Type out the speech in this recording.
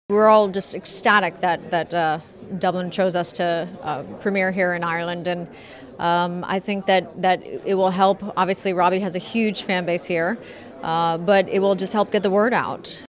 We're all just ecstatic that Dublin chose us to premiere here in Ireland, and I think that it will help. Obviously, Robbie has a huge fan base here, but it will just help get the word out.